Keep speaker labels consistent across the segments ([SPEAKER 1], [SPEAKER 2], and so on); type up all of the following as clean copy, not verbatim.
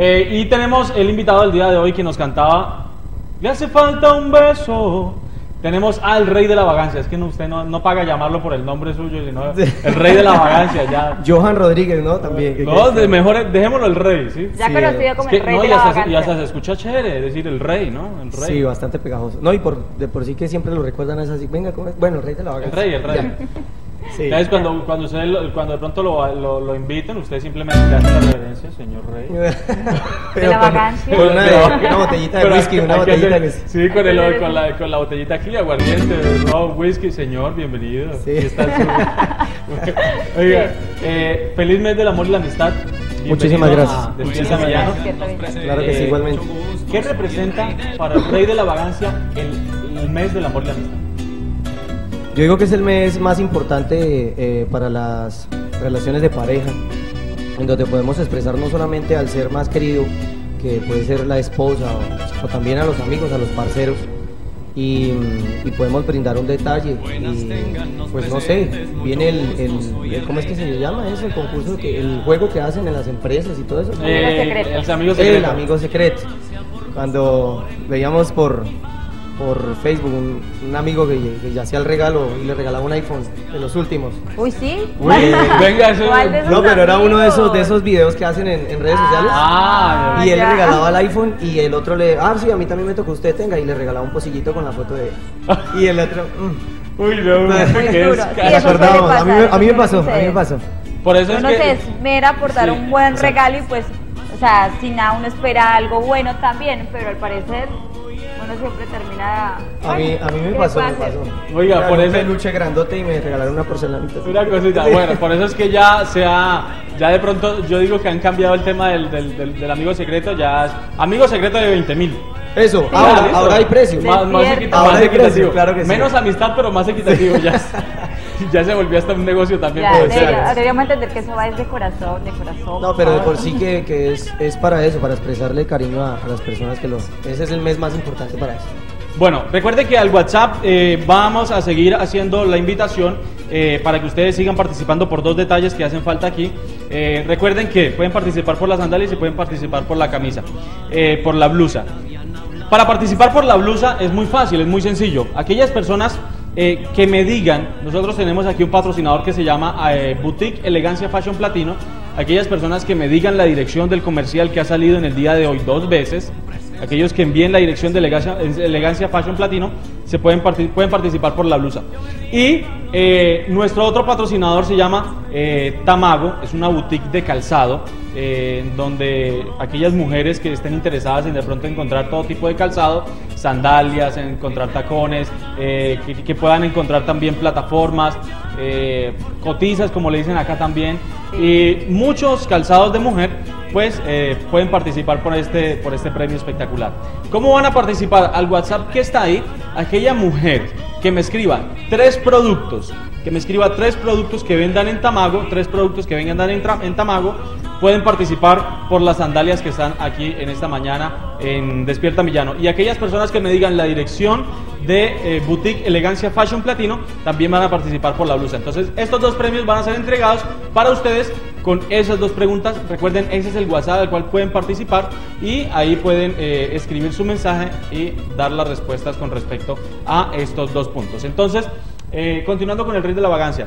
[SPEAKER 1] Y tenemos el invitado del día de hoy que nos cantaba "Le hace falta un beso". Tenemos al rey de la vagancia. Es que usted no paga llamarlo por el nombre suyo, sino el rey de la vagancia. Ya.
[SPEAKER 2] Johan Rodríguez, ¿no? También.
[SPEAKER 1] No, mejor dejémoslo el rey, ¿sí?
[SPEAKER 3] Ya
[SPEAKER 2] Sí,
[SPEAKER 3] conocido como el rey
[SPEAKER 1] no,
[SPEAKER 3] de
[SPEAKER 1] y
[SPEAKER 3] la
[SPEAKER 1] hasta,
[SPEAKER 3] vagancia.
[SPEAKER 1] y hasta se escucha chévere decir el rey, ¿no? El rey.
[SPEAKER 2] Sí, bastante pegajoso. No, y de por sí que siempre lo recuerdan es así. Venga, ¿cómo es? Bueno, el rey de la vagancia.
[SPEAKER 1] El rey.
[SPEAKER 2] Ya. Sí.
[SPEAKER 1] Entonces, cuando de pronto lo inviten, usted simplemente le hace la reverencia, señor rey.
[SPEAKER 3] De la vagancia.
[SPEAKER 2] Con una botellita de
[SPEAKER 1] Pero
[SPEAKER 2] whisky, una
[SPEAKER 1] hay que
[SPEAKER 2] botellita de
[SPEAKER 1] hacer-
[SPEAKER 2] whisky.
[SPEAKER 1] Sí, con la botellita aquí, aguardiente, ron, whisky, señor, bienvenido.
[SPEAKER 2] Sí.
[SPEAKER 1] Aquí está Oiga, feliz mes del amor y la amistad.
[SPEAKER 2] Muchísimas
[SPEAKER 1] Bienvenido
[SPEAKER 2] gracias.
[SPEAKER 1] a Despierta Millano.
[SPEAKER 2] Claro que sí, igualmente.
[SPEAKER 1] ¿Qué representa para el rey de la vagancia el mes del amor y la amistad?
[SPEAKER 2] Yo digo que es el mes más importante para las relaciones de pareja, en donde podemos expresar no solamente al ser más querido, que puede ser la esposa, o también a los amigos, a los parceros, y podemos brindar un detalle. Y pues no sé, viene ¿cómo es que se llama eso? El concurso, el juego que hacen en las empresas y todo eso.
[SPEAKER 1] El amigo
[SPEAKER 2] El
[SPEAKER 1] secreto.
[SPEAKER 2] amigo secreto. Cuando veíamos por Facebook un amigo que ya hacía el regalo y le regalaba un iPhone de los últimos.
[SPEAKER 3] Uy, sí.
[SPEAKER 1] Uy, venga, eso.
[SPEAKER 3] ¿Cuál de esos
[SPEAKER 2] No, pero era uno de
[SPEAKER 3] amigos?
[SPEAKER 2] esos videos que hacen en redes sociales.
[SPEAKER 1] Ah,
[SPEAKER 2] Y él le
[SPEAKER 3] ya.
[SPEAKER 2] regalaba el iPhone y el otro sí, a mí también me tocó, usted tenga, y le regalaba un pocillito con la foto de él. Y el otro,
[SPEAKER 1] Uy, no,
[SPEAKER 3] Muy
[SPEAKER 1] qué
[SPEAKER 3] duro.
[SPEAKER 1] escándalo.
[SPEAKER 3] Sí, eso suele
[SPEAKER 2] acordamos, a mí
[SPEAKER 3] pasar,
[SPEAKER 2] me
[SPEAKER 3] eso
[SPEAKER 2] pasó,
[SPEAKER 3] suele
[SPEAKER 2] a mí me
[SPEAKER 3] suceder.
[SPEAKER 2] pasó.
[SPEAKER 1] Por eso es
[SPEAKER 3] Uno
[SPEAKER 1] que
[SPEAKER 3] se esmera por dar
[SPEAKER 1] Sí,
[SPEAKER 3] un buen
[SPEAKER 1] exacto.
[SPEAKER 3] regalo y pues, o sea, sin nada uno espera algo bueno también, pero al parecer uno siempre termina...
[SPEAKER 2] A mí me
[SPEAKER 3] ¿qué
[SPEAKER 2] pasó,
[SPEAKER 3] puede
[SPEAKER 2] me pasó.
[SPEAKER 3] hacer?
[SPEAKER 1] Oiga,
[SPEAKER 2] Era
[SPEAKER 1] por
[SPEAKER 2] un
[SPEAKER 1] eso-
[SPEAKER 2] peluche grandote y me regalaron una porcelanita.
[SPEAKER 1] una cosita, bueno, por eso es que ya de pronto yo digo que han cambiado el tema del amigo secreto, ya es amigo secreto de 20.000.
[SPEAKER 2] Eso,
[SPEAKER 1] Ah, listo.
[SPEAKER 2] ahora hay precio.
[SPEAKER 3] Más-
[SPEAKER 1] Más
[SPEAKER 3] Despierta.
[SPEAKER 2] Ahora hay
[SPEAKER 1] equitativo.
[SPEAKER 2] precio, claro que sí.
[SPEAKER 1] Menos amistad, pero más equitativo ya. Ya se volvió hasta un negocio también.
[SPEAKER 3] Ya,
[SPEAKER 1] puede ser.
[SPEAKER 3] deberíamos entender que eso va desde corazón, de corazón.
[SPEAKER 2] No, pero de
[SPEAKER 3] favor.
[SPEAKER 2] por sí que es para eso, para expresarle cariño a las personas Ese es el mes más importante para eso.
[SPEAKER 1] Bueno, recuerden que al WhatsApp vamos a seguir haciendo la invitación para que ustedes sigan participando por dos detalles que hacen falta aquí. Recuerden que pueden participar por las sandalias y pueden participar por la camisa, por la blusa. Para participar por la blusa es muy fácil, es muy sencillo. Aquellas personas que me digan, nosotros tenemos aquí un patrocinador que se llama Boutique Elegancia Fashion Platino. Aquellas personas que me digan la dirección del comercial que ha salido en el día de hoy 2 veces, aquellos que envíen la dirección de Elegancia Fashion Platino, pueden participar por la blusa. Y nuestro otro patrocinador se llama Tamago, es una boutique de calzado, donde aquellas mujeres que estén interesadas en de pronto encontrar todo tipo de calzado, sandalias, encontrar tacones, que puedan encontrar también plataformas, cotizas como le dicen acá también, y muchos calzados de mujer, pues pueden participar por este premio espectacular. ¿Cómo van a participar? Al WhatsApp que está ahí, aquella mujer que me escriba 3 productos, que vendan en Tamago, 3 productos que vendan en Tamago, pueden participar por las sandalias que están aquí en esta mañana en Despierta Millano. Y aquellas personas que me digan la dirección de Boutique Elegancia Fashion Platino, también van a participar por la blusa. Entonces, estos 2 premios van a ser entregados para ustedes con esas 2 preguntas. Recuerden, ese es el WhatsApp al cual pueden participar y ahí pueden escribir su mensaje y dar las respuestas con respecto a estos 2 puntos. Entonces, continuando con el rey de la vagancia,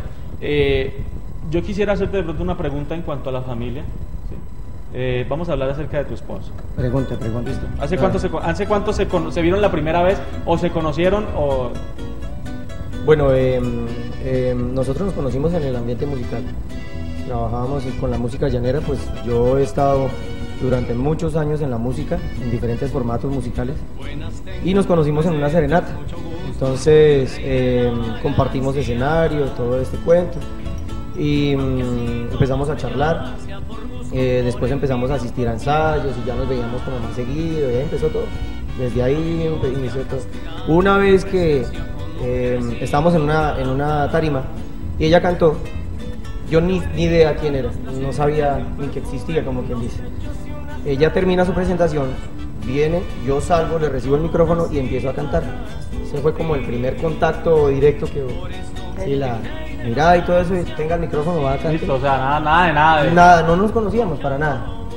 [SPEAKER 1] yo quisiera hacerte de pronto una pregunta en cuanto a la familia. ¿Sí? Vamos a hablar acerca de tu esposo.
[SPEAKER 2] Pregunta.
[SPEAKER 1] ¿Listo? ¿Hace cuánto se vieron la primera vez o se conocieron o...?
[SPEAKER 2] Bueno, nosotros nos conocimos en el ambiente musical. Trabajábamos con la música llanera, pues yo he estado durante muchos años en la música, en diferentes formatos musicales, y nos conocimos en una serenata. Entonces compartimos escenario, todo este cuento, y empezamos a charlar. Después empezamos a asistir a ensayos y ya nos veíamos como más seguido, y ahí empezó todo. Desde ahí inició todo. Una vez que estábamos en una tarima y ella cantó, yo ni idea quién era, no sabía ni que existía, como quien dice. Ella termina su presentación, viene, yo salgo, le recibo el micrófono y empiezo a cantar. Ese fue como el primer contacto directo que hubo. Sí, la mirada y todo eso, y tenga el micrófono, va a cantar.
[SPEAKER 1] Listo, o sea, nada.
[SPEAKER 2] Nada, no nos conocíamos para nada.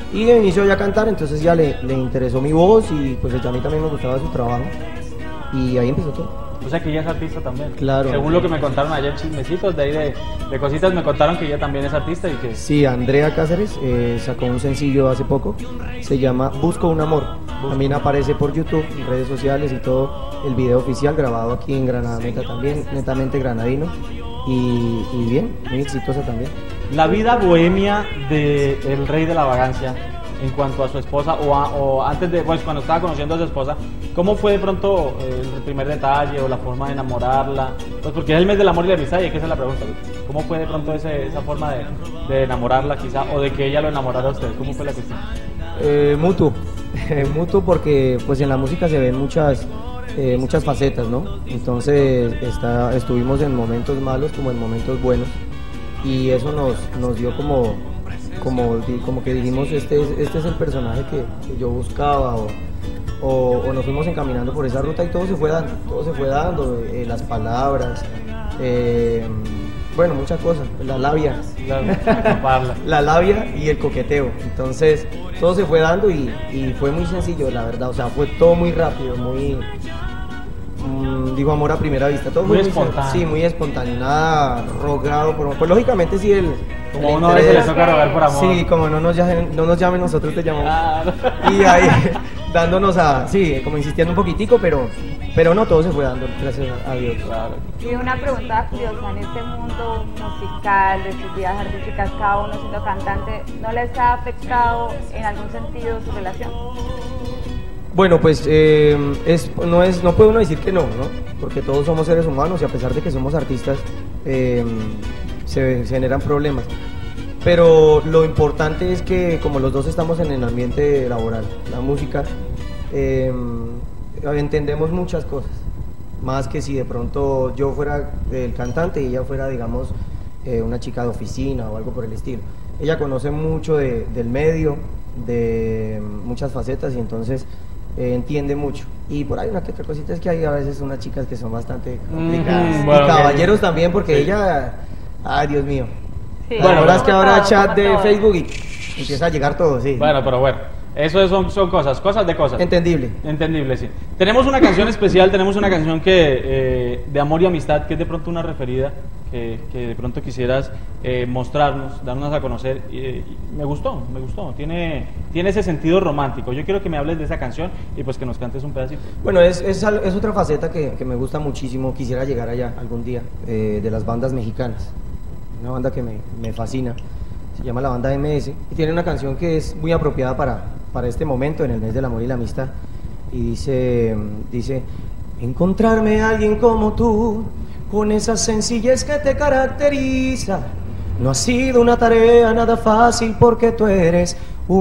[SPEAKER 2] Y de inicio ya a cantar, entonces ya le interesó mi voz y pues a mí también me gustaba su trabajo. Y ahí empezó todo.
[SPEAKER 1] O sea que ella es artista también.
[SPEAKER 2] Claro.
[SPEAKER 1] Según lo que me contaron ayer, chismecitos de ahí de cositas, me contaron que ella también es artista y que...
[SPEAKER 2] Sí, Andrea Cáceres sacó un sencillo hace poco, se llama Busco un amor. También aparece por YouTube, en redes sociales y todo. El video oficial grabado aquí en Granada Meta también, netamente granadino. Y bien, muy exitosa también.
[SPEAKER 1] La vida bohemia del rey de la vagancia en cuanto a su esposa o antes de, pues cuando estaba conociendo a su esposa, ¿cómo fue de pronto el primer detalle o la forma de enamorarla? Pues porque es el mes del amor y la amistad y hay que hacer la pregunta, ¿cómo fue de pronto esa forma de enamorarla quizá o de que ella lo enamorara a usted? ¿Cómo fue la cuestión?
[SPEAKER 2] Mutuo, mutuo porque pues en la música se ven muchas facetas, ¿no? Entonces estuvimos en momentos malos como en momentos buenos y eso nos dio como que dijimos este es el personaje que yo buscaba o nos fuimos encaminando por esa ruta y todo se fue dando, las palabras, bueno, muchas cosas, la labia, la labia y el coqueteo, entonces todo se fue dando y fue muy sencillo, la verdad, o sea, fue todo muy rápido, muy... digo amor a primera vista, todo
[SPEAKER 1] muy espontáneo.
[SPEAKER 2] Sí, muy espontáneo, nada rogado, pues lógicamente sí
[SPEAKER 1] como uno a veces le toca rogar por amor.
[SPEAKER 2] Sí, como no nos llamen, nosotros te llamamos.
[SPEAKER 1] Claro.
[SPEAKER 2] Y ahí dándonos como insistiendo un poquitico, pero no, todo se fue dando, gracias a Dios.
[SPEAKER 1] Claro.
[SPEAKER 3] Y una pregunta curiosa, en este mundo musical, de sus vidas artísticas, cada uno siendo cantante, ¿no les ha afectado en algún sentido su relación?
[SPEAKER 2] Bueno, pues no puede uno decir que no, porque todos somos seres humanos y a pesar de que somos artistas, se generan problemas. Pero lo importante es que como los dos estamos en el ambiente laboral, la música, entendemos muchas cosas, más que si de pronto yo fuera el cantante y ella fuera, digamos, una chica de oficina o algo por el estilo. Ella conoce mucho del medio, de muchas facetas y entonces entiende mucho. Y por ahí una que otra cosita es que hay a veces unas chicas que son bastante complicadas.
[SPEAKER 1] Bueno,
[SPEAKER 2] y caballeros también, porque sí. Ella, ay Dios mío.
[SPEAKER 3] Sí,
[SPEAKER 2] bueno, ahora es que ahora
[SPEAKER 3] todo,
[SPEAKER 2] chat de
[SPEAKER 3] todo.
[SPEAKER 2] Facebook y empieza a llegar todo, sí.
[SPEAKER 1] Bueno, pero bueno, eso son cosas de cosas.
[SPEAKER 2] Entendible.
[SPEAKER 1] Entendible, sí. Tenemos una canción especial, tenemos una canción que de amor y amistad, que es de pronto una referida, que de pronto quisieras mostrarnos, darnos a conocer. Y me gustó, tiene ese sentido romántico. Yo quiero que me hables de esa canción y pues que nos cantes un pedacito.
[SPEAKER 2] Bueno, es otra faceta que me gusta muchísimo, quisiera llegar allá algún día, de las bandas mexicanas. Una banda que me fascina, se llama la banda MS y tiene una canción que es muy apropiada para este momento, en el mes del amor y la amistad, y dice, encontrarme a alguien como tú, con esa sencillez que te caracteriza, no ha sido una tarea nada fácil porque tú eres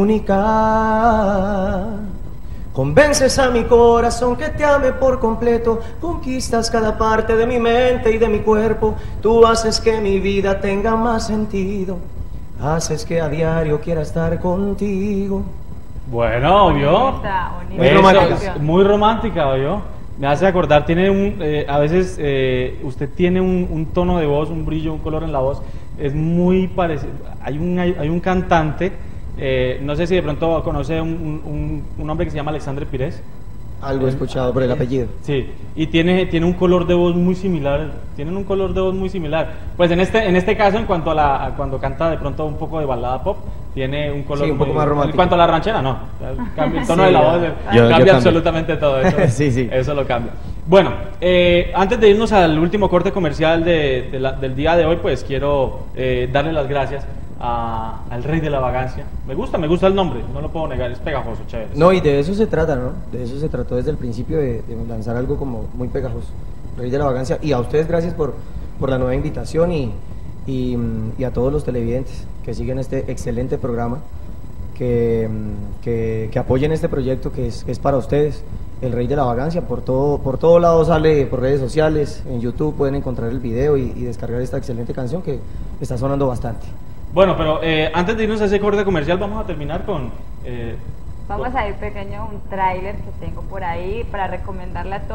[SPEAKER 2] única. Convences a mi corazón que te ame por completo, conquistas cada parte de mi mente y de mi cuerpo, tú haces que mi vida tenga más sentido, haces que a diario quiera estar contigo.
[SPEAKER 1] Bueno, ¿vio?
[SPEAKER 3] Muy romántica.
[SPEAKER 1] Muy romántica, ¿vio? Me hace acordar, tiene a veces usted tiene un tono de voz, un brillo, un color en la voz, es muy parecido. Hay un cantante, no sé si de pronto conoce un hombre que se llama Alexandre Pires.
[SPEAKER 2] Algo he escuchado por el apellido.
[SPEAKER 1] Sí, y tiene un color de voz muy similar, tienen un color de voz muy similar. Pues en este caso, en cuanto a cuando canta de pronto un poco de balada pop, tiene un color
[SPEAKER 2] un poco más romántico.
[SPEAKER 1] En cuanto a la ranchera, no, cambia el tono
[SPEAKER 2] Sí,
[SPEAKER 1] de la voz,
[SPEAKER 2] yo
[SPEAKER 1] cambia absolutamente todo eso.
[SPEAKER 2] Sí.
[SPEAKER 1] Eso lo cambia. Bueno, antes de irnos al último corte comercial del día de hoy, pues quiero darle las gracias al rey de la vagancia. Me gusta el nombre, no lo puedo negar, es pegajoso, chévere.
[SPEAKER 2] No, y de eso se trata, ¿no? De eso se trató desde el principio, de lanzar algo como muy pegajoso, rey de la vagancia. Y a ustedes gracias por la nueva invitación y a todos los televidentes que siguen este excelente programa, que apoyen este proyecto que es para ustedes, el rey de la vagancia. Por todo lado sale, por redes sociales, en YouTube pueden encontrar el video y descargar esta excelente canción que está sonando bastante.
[SPEAKER 1] Bueno, pero antes de irnos a ese corte comercial vamos a terminar con...
[SPEAKER 3] Vamos a ir pequeño un tráiler que tengo por ahí para recomendarle a todos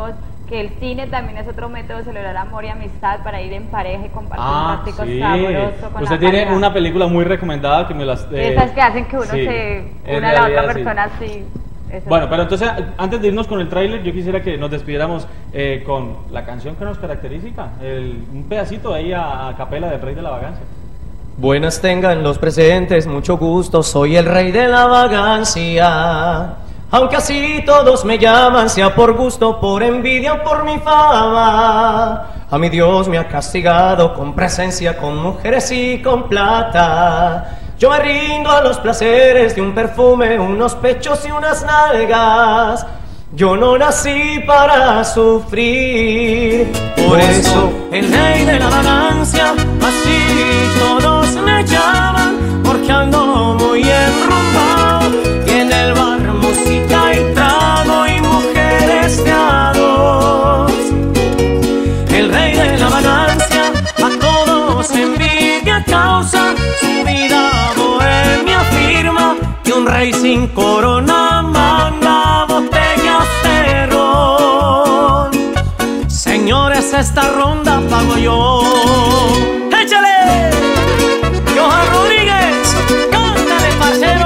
[SPEAKER 3] que el cine también es otro método de celebrar amor y amistad para ir en pareja y compartir un ratico
[SPEAKER 1] sí.
[SPEAKER 3] sabroso con
[SPEAKER 1] Usted
[SPEAKER 3] la
[SPEAKER 1] tiene
[SPEAKER 3] pareja.
[SPEAKER 1] una película muy recomendada que me las...
[SPEAKER 3] Esas que hacen que uno
[SPEAKER 1] sí,
[SPEAKER 3] se
[SPEAKER 1] en
[SPEAKER 3] una a la otra
[SPEAKER 1] realidad, sí.
[SPEAKER 3] persona así. Eso
[SPEAKER 1] Bueno,
[SPEAKER 3] sí.
[SPEAKER 1] pero entonces, antes de irnos con el tráiler, yo quisiera que nos despidiéramos con la canción que nos caracteriza, un pedacito ahí a capela del Rey de la Vagancia.
[SPEAKER 2] Buenas tengan los presentes, mucho gusto, soy el rey de la vagancia. Aunque así todos me llaman, sea por gusto, por envidia o por mi fama. A mi Dios me ha castigado con presencia, con mujeres y con plata. Yo me rindo a los placeres de un perfume, unos pechos y unas nalgas. Yo no nací para sufrir. Por eso el rey de la vagancia, así todos me llaman, porque ando muy enrumbado y en el bar música y trago y mujeres de a dos. El rey de la vagancia a todos envidia causa, su vida bohemia afirma que un rey sin corona manda botellas de ron. Señores, esta ronda pago yo. ¡Échale! Johan Rodríguez, cántale, parcero.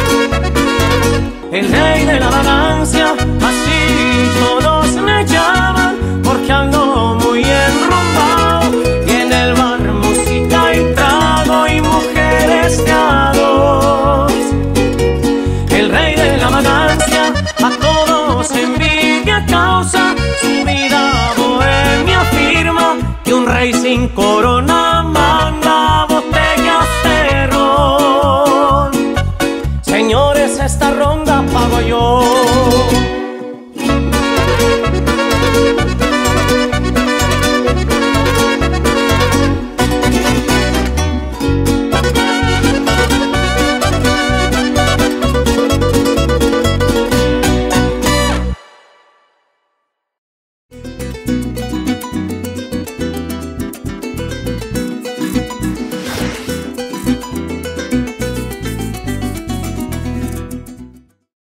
[SPEAKER 2] El rey de la vagancia, así todos me llaman, porque ando muy enrumbado y en el bar música y trago y mujeres de a dos. El rey de la vagancia a todos envidia causa, su vida bohemia afirma que un rey sin corona